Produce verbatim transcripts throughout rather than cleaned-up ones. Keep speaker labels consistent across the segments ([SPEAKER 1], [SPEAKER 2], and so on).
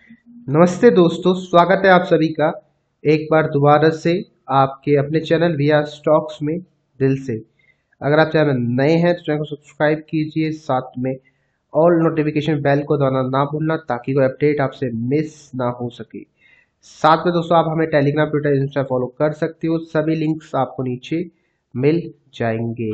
[SPEAKER 1] नमस्ते दोस्तों, स्वागत है आप सभी का एक बार दोबारा से आपके अपने चैनल विया स्टॉक्स में दिल से। अगर आप चैनल में नए हैं तो चैनल को सब्सक्राइब कीजिए, साथ में ऑल नोटिफिकेशन बेल को दबाना ना भूलना ताकि कोई अपडेट आपसे मिस ना हो सके। साथ में दोस्तों आप हमें टेलीग्राम, ट्विटर, इंस्टा फॉलो कर सकते हो, सभी लिंक्स आपको नीचे मिल जाएंगे।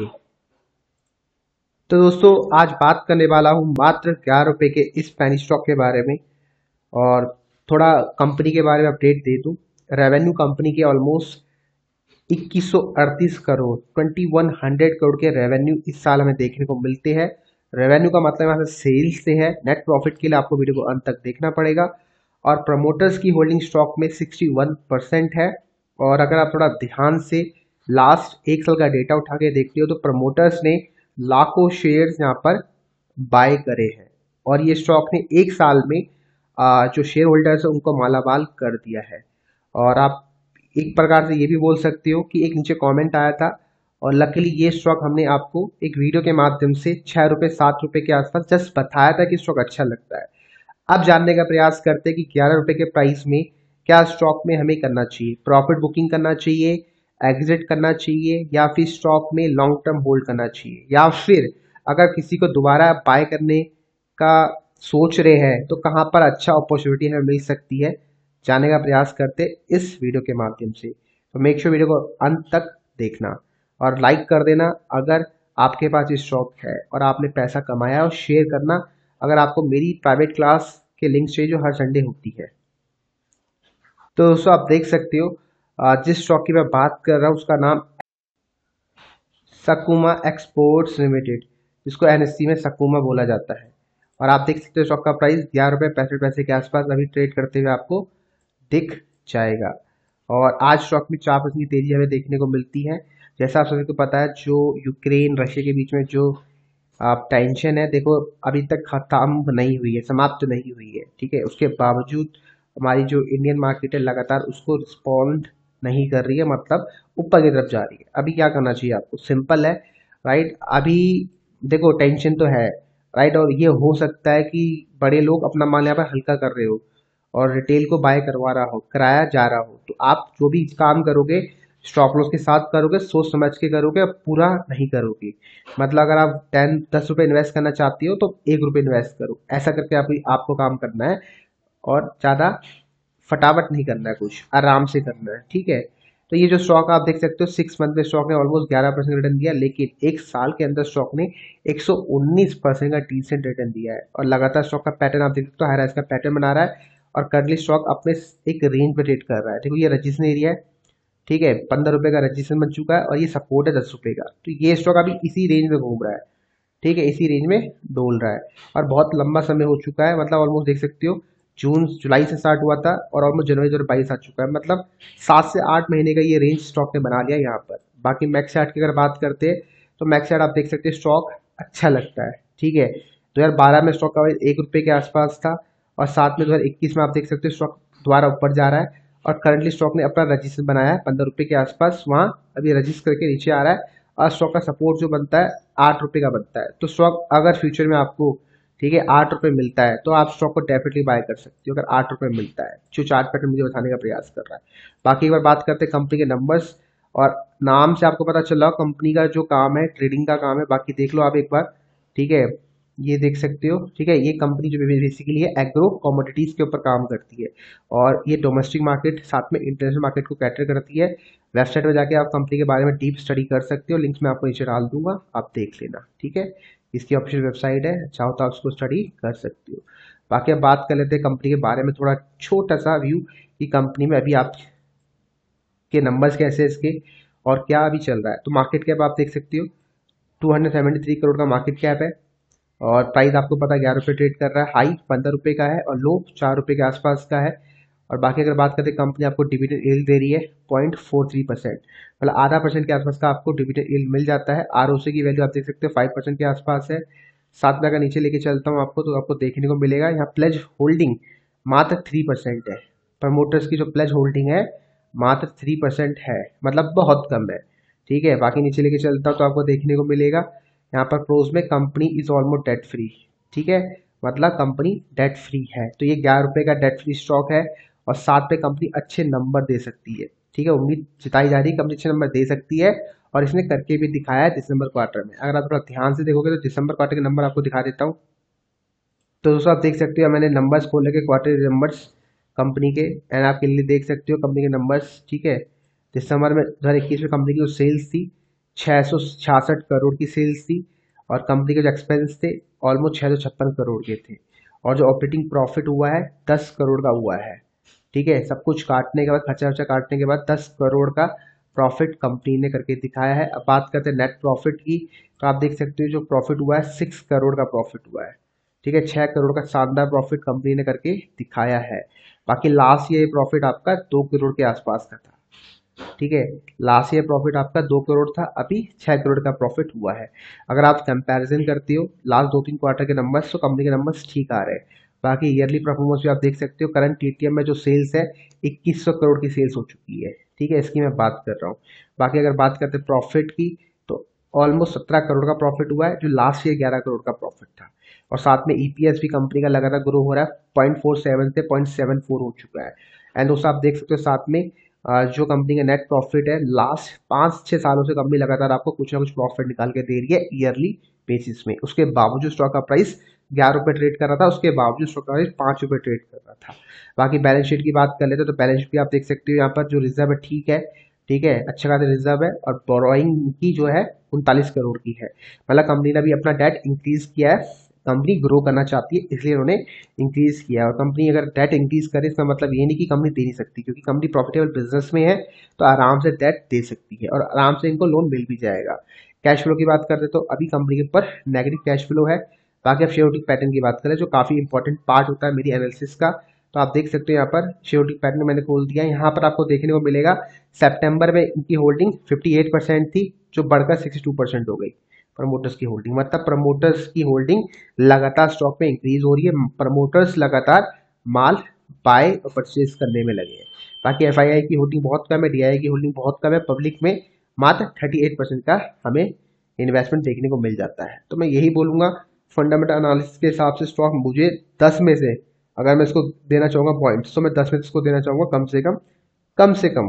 [SPEAKER 1] तो दोस्तों आज बात करने वाला हूँ मात्र ग्यारह रुपए के इस पैनी स्टॉक के बारे में, और थोड़ा कंपनी के बारे में अपडेट दे दूं। रेवेन्यू कंपनी के ऑलमोस्ट इक्कीस सौ अड़तीस crore twenty one hundred crore के रेवेन्यू इस साल हमें देखने को मिलते हैं। रेवेन्यू का मतलब यहाँ से सेल्स से है। नेट प्रॉफिट के लिए आपको वीडियो को अंत तक देखना पड़ेगा। और प्रमोटर्स की होल्डिंग स्टॉक में सिक्सटी वन परसेंट है। और अगर आप थोड़ा ध्यान से लास्ट एक साल का डेटा उठा के देखते हो तो प्रमोटर्स ने लाखों शेयर्स यहाँ पर बाय करे हैं, और ये स्टॉक ने एक साल में आ, जो शेयर होल्डर्स है उनको मालामाल कर दिया है। और आप एक प्रकार से ये भी बोल सकते हो कि एक नीचे कमेंट आया था, और लकीली ये स्टॉक हमने आपको एक वीडियो के माध्यम से छह रुपये सात रुपये के आसपास जस्ट बताया था कि स्टॉक अच्छा लगता है। अब जानने का प्रयास करते हैं कि ग्यारह रुपये के प्राइस में क्या स्टॉक में हमें करना चाहिए। प्रॉफिट बुकिंग करना चाहिए, एग्जिट करना चाहिए, या फिर स्टॉक में लॉन्ग टर्म होल्ड करना चाहिए, या फिर अगर किसी को दोबारा बाय करने का सोच रहे हैं तो कहाँ पर अच्छा अपॉर्चुनिटी हमें मिल सकती है, जानने का प्रयास करते इस वीडियो के माध्यम से। तो मेक श्योर वीडियो को अंत तक देखना और लाइक कर देना अगर आपके पास ये स्टॉक है और आपने पैसा कमाया, और शेयर करना अगर आपको मेरी प्राइवेट क्लास के लिंक चाहिए जो हर संडे होती है। तो दोस्तों आप देख सकते हो आ, जिस स्टॉक की मैं बात कर रहा हूँ उसका नाम सकुमा एक्सपोर्ट्स लिमिटेड, जिसको एनएससी में सकुमा बोला जाता है। और आप देख सकते हो स्टॉक का प्राइस ग्यारह रुपये पैंसठ पैसे के आसपास अभी ट्रेड करते हुए आपको दिख जाएगा। और आज स्टॉक में चार परसेंट की तेजी हमें देखने को मिलती है। जैसा आप सभी को पता है, जो यूक्रेन रशिया के बीच में जो आप टेंशन है, देखो अभी तक खत्म नहीं हुई है, समाप्त तो नहीं हुई है, ठीक है। उसके बावजूद हमारी जो इंडियन मार्केट है लगातार उसको रिस्पॉन्ड नहीं कर रही है, मतलब ऊपर की तरफ जा रही है। अभी क्या करना चाहिए आपको, सिंपल है, राइट। अभी देखो टेंशन तो है, राइट, और ये हो सकता है कि बड़े लोग अपना माल यहाँ पर हल्का कर रहे हो और रिटेल को बाय करवा रहा हो, कराया जा रहा हो। तो आप जो भी काम करोगे स्टॉप लॉस के साथ करोगे, सोच समझ के करोगे, पूरा नहीं करोगे। मतलब अगर आप टेन दस रुपये इन्वेस्ट करना चाहती हो तो एक रुपये इन्वेस्ट करो, ऐसा करके आप, आपको काम करना है। और ज़्यादा फटाफट नहीं करना है, कुछ आराम से करना है, ठीक है। तो ये जो स्टॉक आप देख सकते हो सिक्स मंथ में स्टॉक ने ऑलमोस्ट ग्यारह परसेंट रिटर्न दिया, लेकिन एक साल के अंदर स्टॉक ने एक सौ उन्नीस परसेंट का डिसेंट रिटर्न दिया है। और लगातार स्टॉक का पैटर्न आप देख सकते हो, हाई राइज का पैटर्न बना रहा है। और करंटली स्टॉक अपने एक रेंज पे ट्रेड कर रहा है। देखो ये रजिस्ट्रेशन एरिया है, ठीक है, पंद्रह रुपए का रजिस्ट्रेशन बन चुका है, और ये सपोर्ट है दस रुपए का। तो ये स्टॉक अभी इसी रेंज में घूम रहा है, ठीक है, इसी रेंज में डोल रहा है। और बहुत लंबा समय हो चुका है, मतलब ऑलमोस्ट देख सकते हो जून जुलाई से स्टार्ट हुआ था और ऑलमोस्ट जनवरी दो हज़ार बाईस आ चुका है। मतलब सात से आठ महीने का ये रेंज स्टॉक ने बना लिया यहाँ पर। बाकी मैक्स चार्ट की अगर बात करते हैं तो मैक्स चार्ट आप देख सकते हैं स्टॉक अच्छा लगता है, ठीक है। दो हज़ार बारह में स्टॉक का एक रुपये के आसपास था, और साथ में दो हज़ार इक्कीस में आप देख सकते हो स्टॉक दोबारा ऊपर जा रहा है। और करंटली स्टॉक ने अपना रजिस्टर बनाया है पंद्रह रुपये के आसपास, वहाँ अभी रजिस्टर करके नीचे आ रहा है। और स्टॉक का सपोर्ट जो बनता है आठ रुपये का बनता है। तो स्टॉक अगर फ्यूचर में आपको, ठीक है, आठ रुपये मिलता है तो आप स्टॉक को डेफिनेटली बाय कर सकते हो, अगर आठ रुपये मिलता है, जो चार्ट पैटर्न मुझे बताने का प्रयास कर रहा है। बाकी एक बार बात करते हैं कंपनी के नंबर्स, और नाम से आपको पता चला कंपनी का जो काम है ट्रेडिंग का काम है। बाकी देख लो आप एक बार, ठीक है, ये देख सकते हो, ठीक है। ये कंपनी जो बेसिकली है एग्रो कमोडिटीज के ऊपर काम करती है, और ये डोमेस्टिक मार्केट साथ में इंटरनेशनल मार्केट को कैटर करती है। वेबसाइट में जाके आप कंपनी के बारे में डीप स्टडी कर सकते हो, लिंक्स मैं आपको नीचे डाल दूंगा, आप देख लेना, ठीक है। इसकी ऑफिशियल वेबसाइट है, चाहो तो आप उसको स्टडी कर सकते हो। बाकी अब बात कर लेते हैं कंपनी के बारे में, थोड़ा छोटा सा व्यू कि कंपनी में अभी आप के नंबर्स कैसे हैं इसके, और क्या अभी चल रहा है। तो मार्केट कैप आप देख सकते हो two hundred seventy three crore का मार्केट कैप है, और प्राइस आपको पता है ग्यारह रुपये ट्रेड कर रहा है। हाई पंद्रह रुपये का है और लो चार रुपये के आसपास का है। और बाकी अगर बात करते हैं कंपनी आपको डिविडेंड यील्ड दे रही है पॉइंट फोर थ्री परसेंट, मतलब आधा परसेंट के आसपास का आपको डिविडेंड यील्ड मिल जाता है। आर ओ सी की वैल्यू आप देख सकते हो फाइव परसेंट के आसपास है। साथ में अगर नीचे लेके चलता हूँ आपको तो आपको देखने को मिलेगा यहाँ प्लेज होल्डिंग मात्र थ्री परसेंट है। प्रमोटर्स की जो प्लेज होल्डिंग है मात्र थ्री परसेंट है, मतलब बहुत कम है, ठीक है। बाकी नीचे लेके चलता हूँ तो आपको देखने को मिलेगा यहाँ पर प्रोज में company is almost debt free, ठीक है। मतलब कंपनी डेट फ्री है। तो ये ग्यारह रुपये का डेट फ्री स्टॉक है और साथ पे कंपनी अच्छे नंबर दे सकती है। ठीक है, उम्मीद जताई जा रही है कंपनी अच्छे नंबर दे सकती है और इसने करके भी दिखाया है दिसंबर क्वार्टर में। अगर आप थोड़ा ध्यान से देखोगे तो दिसंबर क्वार्टर के नंबर आपको दिखा देता हूँ। तो दोस्तों आप देख सकते हो मैंने नंबर्स खोले के क्वार्टरली नंबर्स कंपनी के, एंड आप के लिए देख सकते हो कंपनी के नंबर्स। ठीक है, दिसंबर में दो हज़ार इक्कीस में कंपनी की जो सेल्स थी छः सौ छियासठ करोड़ की सेल्स थी और कंपनी के जो एक्सपेंस थे ऑलमोस्ट छः सौ छप्पन करोड़ के थे और जो ऑपरेटिंग प्रॉफिट हुआ है दस करोड़ का हुआ है। ठीक है, सब कुछ काटने के बाद, खर्चा वर्चा काटने के बाद दस करोड़ का प्रॉफिट कंपनी ने करके दिखाया है। अब बात करते हैं नेट प्रॉफिट की, तो आप देख सकते हो जो प्रॉफिट हुआ है सिक्स करोड़ का प्रॉफिट हुआ है। ठीक है, छः करोड़ का शानदार प्रॉफिट कंपनी ने करके दिखाया है। बाकी लास्ट ईयर प्रॉफिट आपका दो करोड़ के आसपास का था। ठीक है, लास्ट ईयर प्रॉफिट आपका दो करोड़ था, अभी छः करोड़ का प्रॉफिट हुआ है। अगर आप कंपैरिजन करते हो लास्ट दो तीन क्वार्टर के नंबर्स, तो कंपनी के नंबर्स ठीक आ रहे हैं। बाकी ईयरली परफॉर्मेंस भी आप देख सकते हो, करंट टीटीएम में जो सेल्स है इक्कीस सौ करोड़ की सेल्स हो चुकी है। ठीक है, इसकी मैं बात कर रहा हूँ। बाकी अगर बात करते हैं प्रॉफिट की, तो ऑलमोस्ट सत्रह करोड़ का प्रॉफिट हुआ है जो लास्ट ईयर ग्यारह करोड़ का प्रॉफिट था। और साथ में ईपीएस भी कंपनी का लगातार ग्रो हो रहा है, पॉइंट फोर सेवन से पॉइंट सेवन फोर हो चुका है। एंड दोस्तों आप देख सकते हो साथ में जो कंपनी का नेट प्रॉफिट है, लास्ट पाँच छः सालों से कंपनी लगातार आपको कुछ ना कुछ प्रॉफिट निकाल के दे रही है ईयरली बेसिस में। उसके बावजूद स्टॉक का प्राइस ग्यारह रुपये ट्रेड कर रहा था, उसके बावजूद स्टॉक का प्राइस पाँच रुपये ट्रेड कर रहा था। बाकी बैलेंस शीट की बात कर लेते तो बैलेंस शीट भी आप देख सकते हो, यहाँ पर जो रिजर्व है ठीक है। ठीक है, अच्छा खासा रिजर्व है और बोरोइंग की जो है उनतालीस करोड़ की है। मतलब कंपनी ने भी अपना डेट इंक्रीज किया है, कंपनी ग्रो करना चाहती है इसलिए उन्होंने इंक्रीज किया है। और कंपनी अगर डेट इंक्रीज करे इसका मतलब ये नहीं कि कंपनी दे नहीं सकती, क्योंकि कंपनी प्रॉफिटेबल बिजनेस में है तो आराम से डेट दे सकती है और आराम से इनको लोन मिल भी जाएगा। कैश फ्लो की बात करते तो अभी कंपनी के ऊपर नेगेटिव कैश फ्लो है। बाकी अब शेयर होल्डिंग पैटर्न की बात करें जो काफ़ी इंपॉर्टेंट पार्ट होता है मेरी एनालिसिस का, तो आप देख सकते हो यहाँ पर शेयर होल्डिंग पैटर्न मैंने खोल दिया है। यहाँ पर आपको देखने को मिलेगा सितंबर में इनकी होल्डिंग अट्ठावन परसेंट थी जो बढ़कर बासठ परसेंट हो गई प्रमोटर्स की होल्डिंग। मतलब प्रमोटर्स की होल्डिंग लगातार स्टॉक में इंक्रीज हो रही है, प्रमोटर्स लगातार माल बाय और परचेज करने में लगे हैं। बाकी एफ आई आई की होल्डिंग बहुत कम है, डी आई आई की होल्डिंग बहुत कम है, पब्लिक में मात्र अड़तीस परसेंट का हमें इन्वेस्टमेंट देखने को मिल जाता है। तो मैं यही बोलूँगा फंडामेंटल एनालिसिस के हिसाब से स्टॉक मुझे दस में से अगर मैं इसको देना चाहूँगा पॉइंट्स, तो मैं दस में से इसको देना चाहूँगा कम से कम कम से कम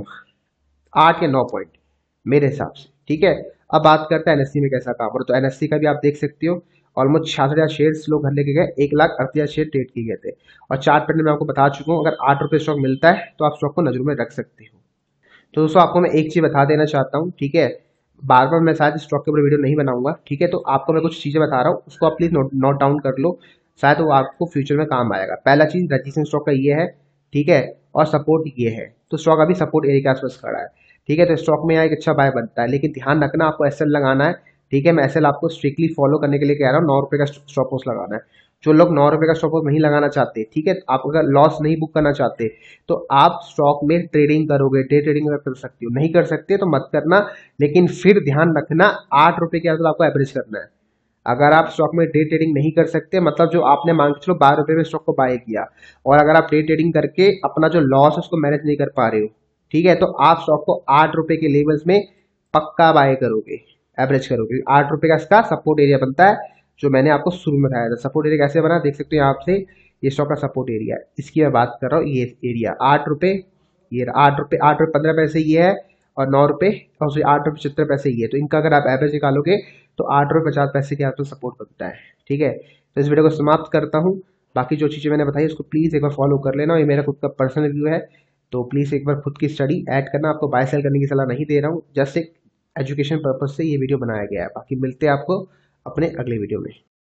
[SPEAKER 1] आठ या नौ पॉइंट मेरे हिसाब से। ठीक है, अब बात करते हैं एनएससी में कैसा काम हो रहा है। तो एनएससी का भी आप देख सकते हो ऑलमोस्ट छियासठ हजार शेयर लोग घर लेके गए, एक लाख अड़तीस हजार शेयर ट्रेड किए गए थे। और चार्ट पैटर्न में आपको बता चुका हूँ, अगर आठ रुपये स्टॉक मिलता है तो आप स्टॉक को नजरों में रख सकते हो। तो दोस्तों आपको मैं एक चीज़ बता देना चाहता हूँ, ठीक है, बार बार मैं शायद स्टॉक के ऊपर वीडियो नहीं बनाऊंगा। ठीक है, तो आपको मैं कुछ चीज़ें बता रहा हूँ, उसको आप प्लीज़ नोट नोट डाउन कर लो, शायद वो आपको फ्यूचर में काम आएगा। पहला चीज़ रजिस्ट्रेशन स्टॉक का ये है, ठीक है, और सपोर्ट ये है। तो स्टॉक अभी सपोर्ट एरिया के आसपास खड़ा है। ठीक है, तो स्टॉक में यहाँ एक अच्छा बाय बनता है, लेकिन ध्यान रखना आपको एसएल लगाना है। ठीक है, मैं एसएल आपको स्ट्रिक्टली फॉलो करने के लिए कह रहा हूँ, नौ रुपये का स्टॉप लॉस लगाना है। जो लोग नौ रुपये का स्टॉप लॉस नहीं लगाना चाहते, ठीक है, आप अगर लॉस नहीं बुक करना चाहते तो आप स्टॉक में ट्रेडिंग करोगे, डे ट्रेडिंग अगर कर सकते हो, नहीं कर सकते तो मत करना। लेकिन फिर ध्यान रखना आठ रुपये के आसपास आपको एवरेज करना है। अगर आप स्टॉक में डे ट्रेडिंग नहीं कर सकते, मतलब जो आपने मान के चलो बारह रुपये में स्टॉक को बाय किया और अगर आप डे ट्रेडिंग करके अपना जो लॉस है उसको मैनेज नहीं कर पा रहे हो, ठीक है, तो आप स्टॉक को आठ रुपए के लेवल्स में पक्का बाय करोगे, एवरेज करोगे। आठ रुपए का इसका सपोर्ट एरिया बनता है, जो मैंने आपको शुरू में बताया था। सपोर्ट एरिया कैसे बना देख सकते हो आप से, ये स्टॉक का सपोर्ट एरिया है, इसकी मैं बात कर रहा हूँ। ये एरिया आठ रुपए, ये आठ रुपए आठ रुपये पंद्रह पैसे ये है, और नौ रुपये और आठ रुपये पचहत्तर पैसे ये है। तो इनका अगर आप एवरेज निकालोगे तो आठ रुपये पचास पैसे के आसपास सपोर्ट बनता है। ठीक है, तो इस वीडियो को समाप्त करता हूँ। बाकी जो चीज़ें मैंने बताई उसको प्लीज़ एक बार फॉलो कर लेना, ये मेरा खुद का पर्सनल व्यू है, तो प्लीज़ एक बार खुद की स्टडी ऐड करना। आपको बाय सेल करने की सलाह नहीं दे रहा हूँ, जस्ट एक एजुकेशन पर्पज से ये वीडियो बनाया गया है। बाकी मिलते हैं आपको अपने अगले वीडियो में।